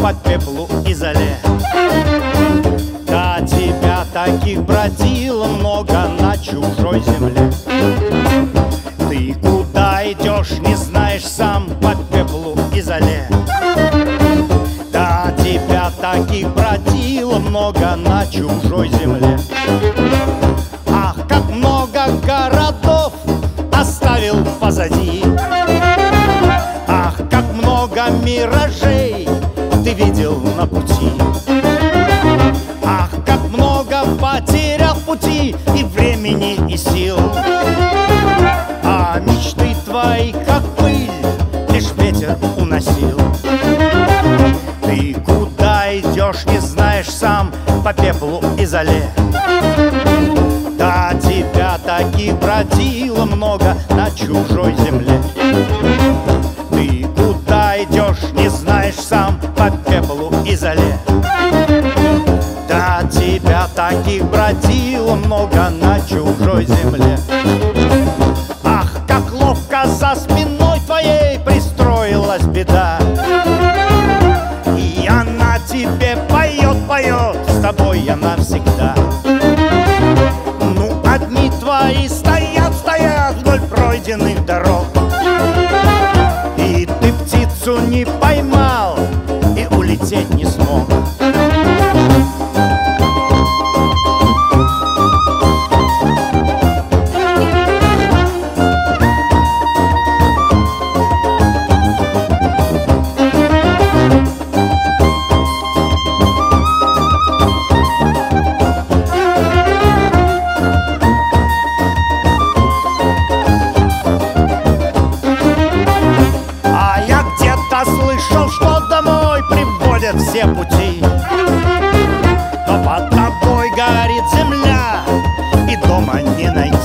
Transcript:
по пеплу и золе. До тебя таких бродило много на чужой земле. Ты куда идешь, не знаешь сам, по пеплу и золе. До тебя таких бродило много на чужой земле. Ах, как много городов оставил позади. Ах, как много миражей ты видел на пути. Ах, как много потерял в пути и времени, и сил. А мечты твои, как пыль, лишь ветер уносил. Ты куда идешь, не знаешь сам, по пеплу и золе. До тебя таких бродило много на чужой земле. Ты куда идешь, не знаешь сам, по пеплу и золе. До тебя таких бродило много на чужой земле. Ах, как ловко за спиной твоей пристроилась беда. И она тебе поет, поет, с тобой я навсегда. Ну, одни твои стоят, стоят вдоль пройденных дорог. И ты птицу не поймал и улететь не смог. Слышал, что домой приводят все пути, но под тобой горит земля, и дома не найти.